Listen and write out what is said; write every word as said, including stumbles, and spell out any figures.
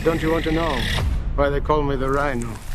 Don't you want to know why they call me the Rhino?